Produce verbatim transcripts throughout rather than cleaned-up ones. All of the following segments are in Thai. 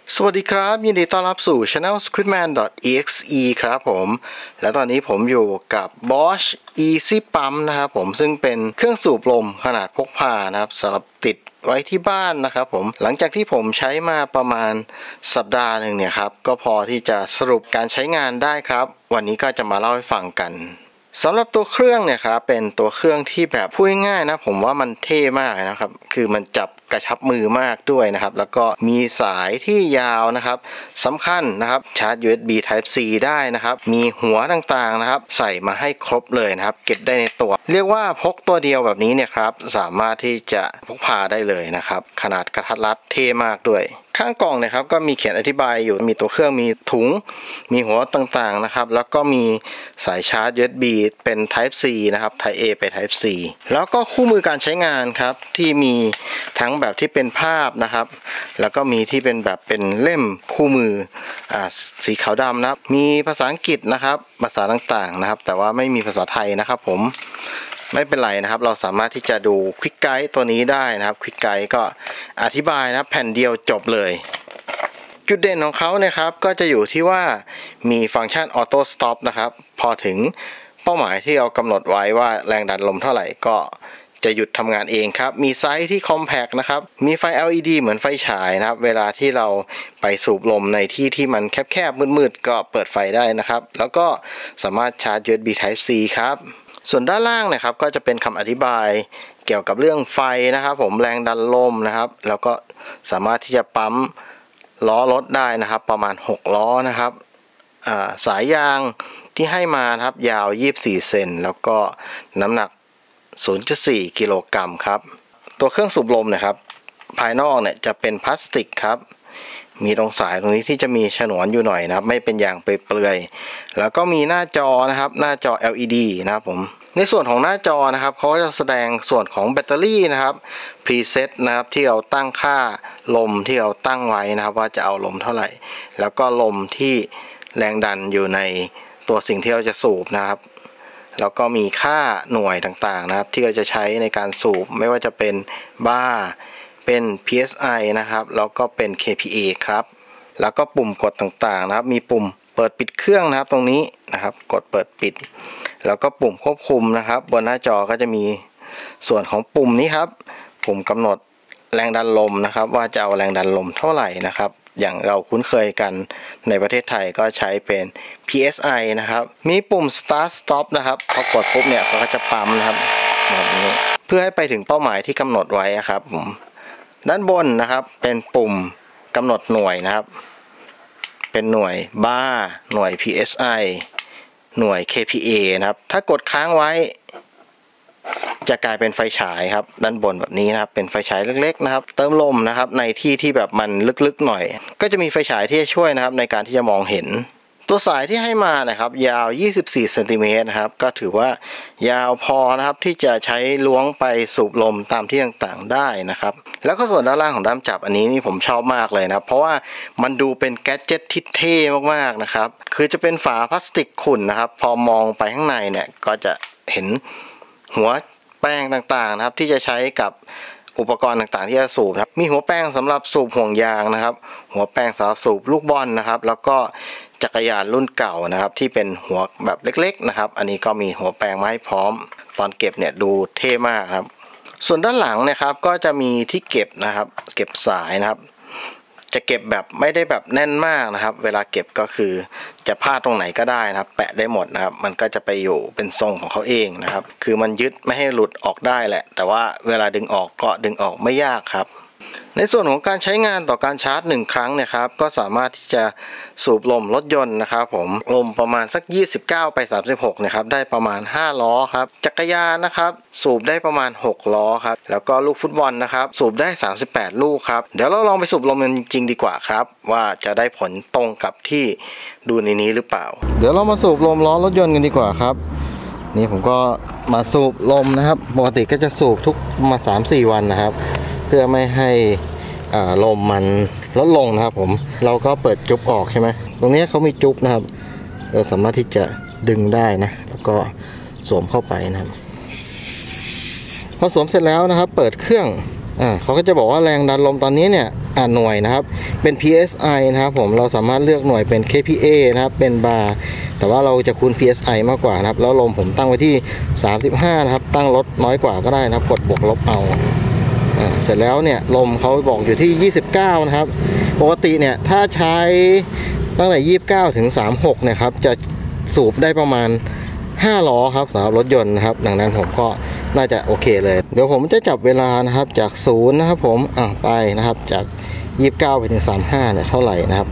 สวัสดีครับยินดีต้อนรับสู่ Channel Squidman ดอท อี เอ็กซ์ อี ครับผมและตอนนี้ผมอยู่กับ Bosch Easy Pump นะครับผมซึ่งเป็นเครื่องสูบลมขนาดพกพานะครับสำหรับติดไว้ที่บ้านนะครับผมหลังจากที่ผมใช้มาประมาณสัปดาห์หนึ่งเนี่ยครับก็พอที่จะสรุปการใช้งานได้ครับวันนี้ก็จะมาเล่าให้ฟังกันสำหรับตัวเครื่องเนี่ยครับเป็นตัวเครื่องที่แบบพูดง่ายๆนะผมว่ามันเท่มากนะครับคือมันจับกระชับมือมากด้วยนะครับแล้วก็มีสายที่ยาวนะครับสำคัญนะครับชาร์จ ยู เอส บี Type C ได้นะครับมีหัวต่างๆนะครับใส่มาให้ครบเลยนะครับเก็บได้ในตัวเรียกว่าพกตัวเดียวแบบนี้เนี่ยครับสามารถที่จะพกพาได้เลยนะครับขนาดกระทัดรัดเท่มากด้วยข้างกล่องนะครับก็มีเขียนอธิบายอยู่มีตัวเครื่องมีถุงมีหัวต่างๆนะครับแล้วก็มีสายชาร์จ ยู เอส บี เป็น Type C นะครับ Type A ไป Type C แล้วก็คู่มือการใช้งานครับที่มีทั้งแบบที่เป็นภาพนะครับแล้วก็มีที่เป็นแบบเป็นเล่มคู่มืออ่าสีขาวดำนะครับมีภาษาอังกฤษนะครับภาษาต่างๆนะครับแต่ว่าไม่มีภาษาไทยนะครับผมไม่เป็นไรนะครับเราสามารถที่จะดูควิกไกด์ตัวนี้ได้นะครับควิกไกด์ก็อธิบายนะครับแผ่นเดียวจบเลยจุดเด่นของเขาเนี่ยครับก็จะอยู่ที่ว่ามีฟังก์ชันออโต้สต็อปนะครับพอถึงเป้าหมายที่เรากำหนดไว้ว่าแรงดันลมเท่าไหร่ก็จะหยุดทำงานเองครับมีไซส์ที่คอมแพคนะครับมีไฟ แอล อี ดี เหมือนไฟฉายนะครับเวลาที่เราไปสูบลมในที่ที่มันแคบๆมืดๆก็เปิดไฟได้นะครับแล้วก็สามารถชาร์จ ยู เอส บี Type C ครับส่วนด้านล่างนะครับก็จะเป็นคำอธิบายเกี่ยวกับเรื่องไฟนะครับผมแรงดันลมนะครับแล้วก็สามารถที่จะปั๊มล้อรถได้นะครับประมาณหกล้อนะครับสายยางที่ให้มานะครับยาวยี่สิบสี่เซนแล้วก็น้ำหนัก ศูนย์จุดสี่ กิโลกรัมครับตัวเครื่องสูบลมนะครับภายนอกเนี่ยจะเป็นพลาสติกครับมีตรงสายตรงนี้ที่จะมีฉนวนอยู่หน่อยนะครับไม่เป็นยางเปลือยๆแล้วก็มีหน้าจอนะครับหน้าจอ แอล อี ดี นะครับผมในส่วนของหน้าจอนะครับเขาจะแสดงส่วนของแบตเตอรี่นะครับพรีเซตนะครับที่เราตั้งค่าลมที่เราตั้งไว้นะครับว่าจะเอาลมเท่าไหร่แล้วก็ลมที่แรงดันอยู่ในตัวสิ่งที่เราจะสูบนะครับแล้วก็มีค่าหน่วยต่างๆนะครับที่เราจะใช้ในการสูบไม่ว่าจะเป็นบาร์เป็น พี เอส ไอ นะครับแล้วก็เป็น เค พี เอ ครับแล้วก็ปุ่มกดต่างๆนะครับมีปุ่มเปิดปิดเครื่องนะครับตรงนี้นะครับกดเปิดปิดแล้วก็ปุ่มควบคุมนะครับบนหน้าจอก็จะมีส่วนของปุ่มนี้ครับปุ่มกำหนดแรงดันลมนะครับว่าจะเอาแรงดันลมเท่าไหร่นะครับอย่างเราคุ้นเคยกันในประเทศไทยก็ใช้เป็น พี เอส ไอ นะครับมีปุ่ม start stop นะครับพอกดปุ๊บเนี่ยเขาก็จะปั๊มนะครับแบบนี้เพื่อให้ไปถึงเป้าหมายที่กำหนดไว้ครับผมด้านบนนะครับเป็นปุ่มกำหนดหน่วยนะครับเป็นหน่วยบาร์หน่วย พี เอส ไอ หน่วย เค พี เอ นะครับถ้ากดค้างไว้จะกลายเป็นไฟฉายครับด้านบนแบบนี้นะครับเป็นไฟฉายเล็กๆนะครับเติมลมนะครับในที่ที่แบบมันลึกๆหน่อยก็จะมีไฟฉายที่จะช่วยนะครับในการที่จะมองเห็นตัวสายที่ให้มานะครับยาวยี่สิบสี่เซนติเมตรนะครับก็ถือว่ายาวพอนะครับที่จะใช้ล้วงไปสูบลมตามที่ต่างๆได้นะครับแล้วก็ส่วนด้านล่างของด้ามจับอันนี้นี่ผมชอบมากเลยนะเพราะว่ามันดูเป็นแกดเจ็ตที่เท่มากๆนะครับคือจะเป็นฝาพลาสติกขุ่นนะครับพอมองไปข้างในเนี่ยก็จะเห็นหัวแป้งต่างๆนะครับที่จะใช้กับอุปกรณ์ต่างๆที่จะสูบครับมีหัวแป้งสำหรับสูบห่วงยางนะครับหัวแป้งสำหรับสูบลูกบอลนะครับแล้วก็จักรยานรุ่นเก่านะครับที่เป็นหัวแบบเล็กๆนะครับอันนี้ก็มีหัวแปรงมาให้พร้อมตอนเก็บเนี่ยดูเท่มากครับส่วนด้านหลังนะครับก็จะมีที่เก็บนะครับเก็บสายนะครับจะเก็บแบบไม่ได้แบบแน่นมากนะครับเวลาเก็บก็คือจะพาดตรงไหนก็ได้นะครับแปะได้หมดนะครับมันก็จะไปอยู่เป็นทรงของเขาเองนะครับคือมันยึดไม่ให้หลุดออกได้แหละแต่ว่าเวลาดึงออกก็ดึงออกไม่ยากครับในส่วนของการใช้งานต่อการชาร์จหนึ่งครั้งเนี่ยครับก็สามารถที่จะสูบลมรถยนต์นะครับผมลมประมาณสักยี่สิบเก้าไปสามสิบหกนะครับได้ประมาณห้าล้อครับจักรยานนะครับสูบได้ประมาณหกล้อครับแล้วก็ลูกฟุตบอลนะครับสูบได้สามสิบแปดลูกครับเดี๋ยวเราลองไปสูบลมกันจริงๆดีกว่าครับว่าจะได้ผลตรงกับที่ดูในนี้หรือเปล่าเดี๋ยวเรามาสูบลมล้อรถยนต์กันดีกว่าครับนี่ผมก็มาสูบลมนะครับปกติก็จะสูบทุกมา สามถึงสี่ วันนะครับเพื่อไม่ให้ลมมันลดลงนะครับผมเราก็เปิดจุ๊บออกใช่ไหมตรงนี้เขามีจุ๊บนะครับเราสามารถที่จะดึงได้นะแล้วก็สวมเข้าไปนะครับพอสวมเสร็จแล้วนะครับเปิดเครื่องอ่าเขาก็จะบอกว่าแรงดันลมตอนนี้เนี่ยอ่าหน่วยนะครับเป็น พี เอส ไอ นะครับผมเราสามารถเลือกหน่วยเป็น เค พี เอ นะครับเป็นบาร์แต่ว่าเราจะคูณ พี เอส ไอ มากกว่านะครับแล้วลมผมตั้งไว้ที่สามสิบห้านะครับตั้งลดน้อยกว่าก็ได้นะครับกดบวกลบเอาอ่าเสร็จแล้วเนี่ยลมเขาบอกอยู่ที่ยี่สิบเก้านะครับปกติเนี่ยถ้าใช้ตั้งแต่ยี่สิบเก้าถึงสามสิบหกเนี่ยครับจะสูบได้ประมาณห้าล้อครับสำหรับรถยนต์นะครับดังนั้นผมก็น่าจะโอเคเลยเดี๋ยวผมจะจับเวลานะครับจากศูนย์นะครับผมอ่ะไปนะครับจากยี่สิบเก้าไปถึงสามสิบห้าเนี่ยเท่าไหร่นะครับ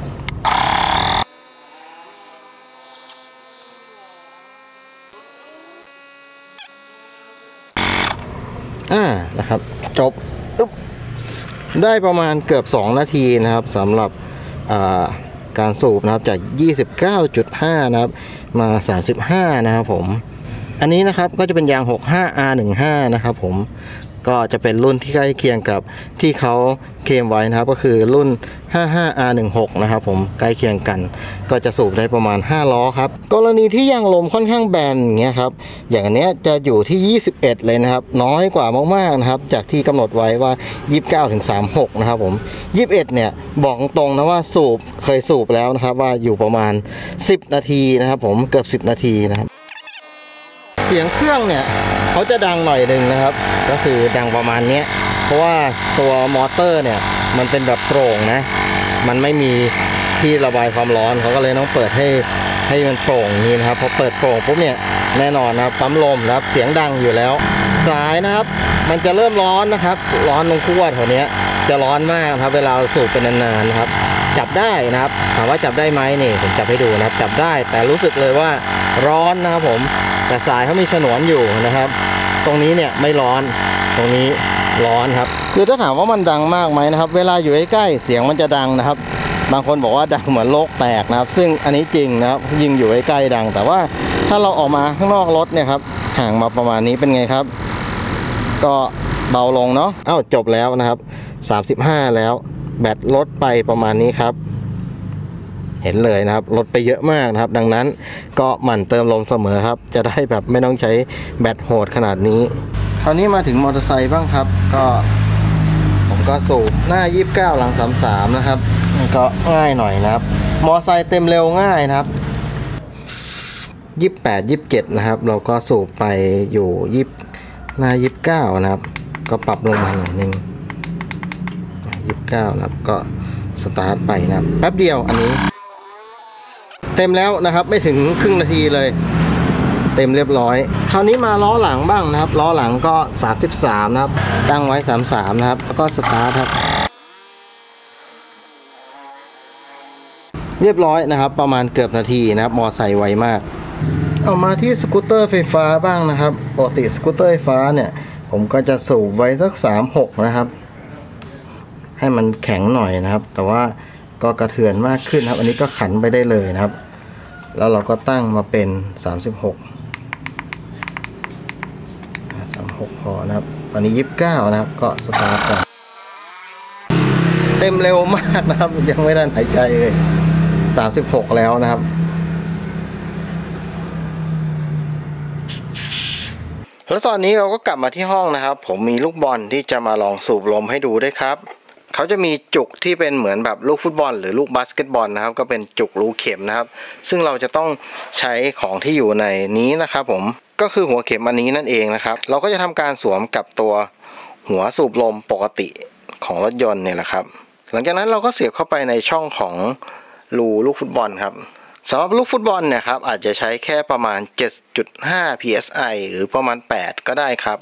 อ่านะครับจบได้ประมาณเกือบสองนาทีนะครับสำหรับอ่าการสูบนะครับจาก ยี่สิบเก้าจุดห้า นะครับมาสามสิบห้านะครับผมอันนี้นะครับก็จะเป็นยาง หกสิบห้า อาร์ สิบห้า นะครับผมก็จะเป็นรุ่นที่ใกล้เคียงกับที่เขาเคลมไว้นะครับก็คือรุ่น ห้าสิบห้า อาร์ สิบหก นะครับผมใกล้เคียงกันก็จะสูบได้ประมาณห้าล้อครับกรณีที่ยางลมค่อนข้างแบนอย่างเงี้ยครับอย่างอันเนี้ยจะอยู่ที่ยี่สิบเอ็ดเลยนะครับน้อยกว่ามากๆนะครับจากที่กำหนดไว้ว่ายี่สิบเก้าถึงสามสิบหกนะครับผมยี่สิบเอ็ดเนี่ยบอกตรงนะว่าสูบเคยสูบแล้วนะครับว่าอยู่ประมาณสิบนาทีนะครับผมเกือบสิบนาทีนะครับเสียงเครื่องเนี่ยเขาจะดังหน่อยหนึ่งนะครับก็คือดังประมาณนี้เพราะว่าตัวมอเตอร์เนี่ยมันเป็นแบบโปร่งนะมันไม่มีที่ระบายความร้อนเขาก็เลยต้องเปิดให้ให้มันโปร่งนี้นะครับพอเปิดโปร่งปุ๊บเนี่ยแน่นอนนะครับปั๊มลมนะครับเสียงดังอยู่แล้วสายนะครับมันจะเริ่มร้อนนะครับร้อนตรงขั้วแถวนี้จะร้อนมากครับเวลาสูบเป็นนานๆนะครับจับได้นะครับถามว่าจับได้ไหมนี่ผมจับให้ดูนะครับจับได้แต่รู้สึกเลยว่าร้อนนะครับผมแต่สายเขามีฉนวนอยู่นะครับตรงนี้เนี่ยไม่ร้อนตรงนี้ร้อนครับคือถ้าถามว่ามันดังมากไหมนะครับเวลาอยู่ใกล้ๆเสียงมันจะดังนะครับบางคนบอกว่าดังเหมือนโลกแตกนะครับซึ่งอันนี้จริงนะครับยิงอยู่ใกล้ๆดังแต่ว่าถ้าเราออกมาข้างนอกรถเนี่ยครับห่างมาประมาณนี้เป็นไงครับก็เบาลงเนาะอ้าวจบแล้วนะครับสามสิบห้าแล้วแบตลดไปประมาณนี้ครับเห็นเลยนะครับลดไปเยอะมากนะครับดังนั้นก็หมั่นเติมลมเสมอครับจะได้แบบไม่ต้องใช้แบตโหดขนาดนี้คราวนี้มาถึงมอเตอร์ไซค์บ้างครับก็ผมก็สูบหน้ายี่สิบเก้าหลังสามสิบสามนะครับก็ง่ายหน่อยนะครับมอเตอร์ไซค์เต็มเร็วง่ายนะครับยี่สิบแปด ยี่สิบเจ็ดนะครับเราก็สูบไปอยู่ยี่สิบหน้ายี่สิบเก้านะครับก็ปรับลงมาหน่อยนึงยี่สิบเก้านะครับก็สตาร์ทไปนะครับแป๊บเดียวอันนี้เต็มแล้วนะครับไม่ถึงครึ่งนาทีเลยเต็มเรียบร้อยคราวนี้มาล้อหลังบ้างนะครับล้อหลังก็สามสิบสามนะครับตั้งไว้สามสิบสามนะครับแล้วก็สตาร์ทครับเรียบร้อยนะครับประมาณเกือบนาทีนะครับมอไซค์ไวมากเอามาที่สกูตเตอร์ไฟฟ้าบ้างนะครับปกติสกูตเตอร์ไฟฟ้าเนี่ยผมก็จะสูบไว้สักสามสิบหกนะครับให้มันแข็งหน่อยนะครับแต่ว่าก็กระเทือนมากขึ้นครับอันนี้ก็ขันไปได้เลยนะครับแล้วเราก็ตั้งมาเป็นสามสิบหก สามสิบหกพอนะครับตอนนี้ยี่สิบเก้านะครับก็สตาร์ทก่อนเต็มเร็วมากนะครับยังไม่ได้หายใจเลยสามสิบหกแล้วนะครับแล้วตอนนี้เราก็กลับมาที่ห้องนะครับผมมีลูกบอลที่จะมาลองสูบลมให้ดูด้วยครับเขาจะมีจุกที่เป็นเหมือนแบบลูกฟุตบอลหรือลูกบาสเกตบอลนะครับก็เป็นจุกรูเข็มนะครับซึ่งเราจะต้องใช้ของที่อยู่ในนี้นะครับผมก็คือหัวเข็มอันนี้นั่นเองนะครับเราก็จะทำการสวมกับตัวหัวสูบลมปกติของรถยนต์เนี่ยแหละครับหลังจากนั้นเราก็เสียบเข้าไปในช่องของรูลูกฟุตบอลครับสำหรับลูกฟุตบอลเนี่ยครับอาจจะใช้แค่ประมาณ เจ็ดจุดห้า พี เอส ไอ หรือประมาณแปดก็ได้ครับ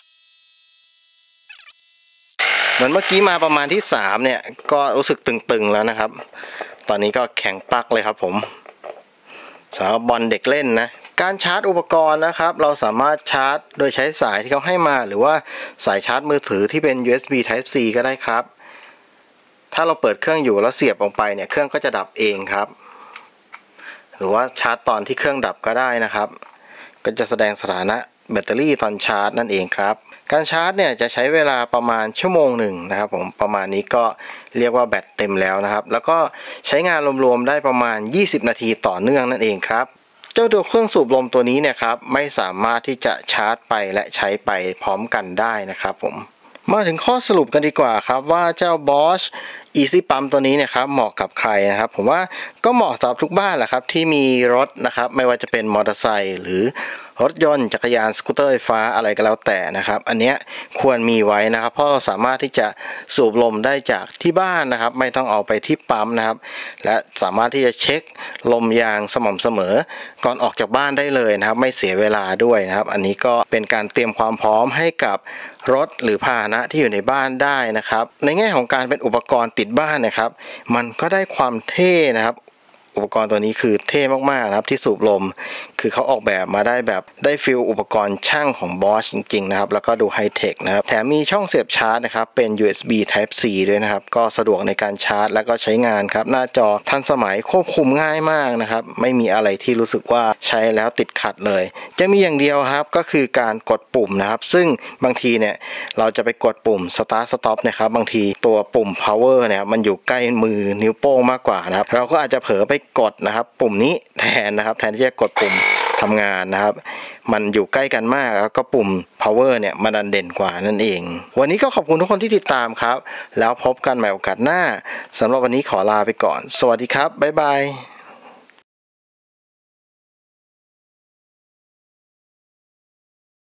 เหมือนเมื่อกี้มาประมาณที่สามเนี่ยก็รู้สึกตึงๆแล้วนะครับตอนนี้ก็แข็งปักเลยครับผมสำหรับบอลเด็กเล่นนะการชาร์จอุปกรณ์นะครับเราสามารถชาร์จโดยใช้สายที่เขาให้มาหรือว่าสายชาร์จมือถือที่เป็น ยู เอส บี Type C ก็ได้ครับถ้าเราเปิดเครื่องอยู่แล้วเสียบลงไปเนี่ยเครื่องก็จะดับเองครับหรือว่าชาร์จตอนที่เครื่องดับก็ได้นะครับก็จะแสดงสถานะแบตเตอรี่ตอนชาร์จนั่นเองครับการชาร์จเนี่ยจะใช้เวลาประมาณชั่วโมงหนึ่งนะครับผมประมาณนี้ก็เรียกว่าแบตเต็มแล้วนะครับแล้วก็ใช้งานรวมๆได้ประมาณยี่สิบนาทีต่อเนื่องนั่นเองครับเจ้าตัวเครื่องสูบลมตัวนี้เนี่ยครับไม่สามารถที่จะชาร์จไปและใช้ไปพร้อมกันได้นะครับผมมาถึงข้อสรุปกันดีกว่าครับว่าเจ้า Bosch Easy Pump ตัวนี้เนี่ยครับเหมาะกับใครนะครับผมว่าก็เหมาะสำหรับทุกบ้านแหละครับที่มีรถนะครับไม่ว่าจะเป็นมอเตอร์ไซค์หรือรถยนต์จักรยานสกูตเตอร์ไฟฟ้าอะไรก็แล้วแต่นะครับอันเนี้ยควรมีไว้นะครับเพราะเราสามารถที่จะสูบลมได้จากที่บ้านนะครับไม่ต้องเอาไปที่ปั๊มนะครับและสามารถที่จะเช็คลมยางสม่ำเสมอก่อนออกจากบ้านได้เลยนะครับไม่เสียเวลาด้วยนะครับอันนี้ก็เป็นการเตรียมความพร้อมให้กับรถหรือพาหนะที่อยู่ในบ้านได้นะครับในแง่ของการเป็นอุปกรณ์ติดบ้านนะครับมันก็ได้ความเท่นะครับอุปกรณ์ตัวนี้คือเท่มากๆนะครับที่สูบลมคือเขาออกแบบมาได้แบบได้ฟีลอุปกรณ์ช่างของ Bosch จริงๆนะครับแล้วก็ดูไฮเทคนะครับแถมมีช่องเสียบชาร์จนะครับเป็น ยู เอส บี Type C ด้วยนะครับก็สะดวกในการชาร์จแล้วก็ใช้งานครับหน้าจอทันสมัยควบคุมง่ายมากนะครับไม่มีอะไรที่รู้สึกว่าใช้แล้วติดขัดเลยจะมีอย่างเดียวครับก็คือการกดปุ่มนะครับซึ่งบางทีเนี่ยเราจะไปกดปุ่ม Start Stop นะครับบางทีตัวปุ่ม Power เนี่ยมันอยู่ใกล้มือนิ้วโป้งมากกว่านะครับเราก็อาจจะเผลอไปกดนะครับปุ่มนี้แทนนะครับแทนที่จะกดปุ่มทำงานนะครับมันอยู่ใกล้กันมากแล้วก็ปุ่ม power เนี่ยมันดันเด่นกว่านั่นเองวันนี้ก็ขอบคุณทุกคนที่ติดตามครับแล้วพบกันใหม่โอกาสหน้าสำหรับวันนี้ขอลาไปก่อนสวัสดีครับบ๊ายบาย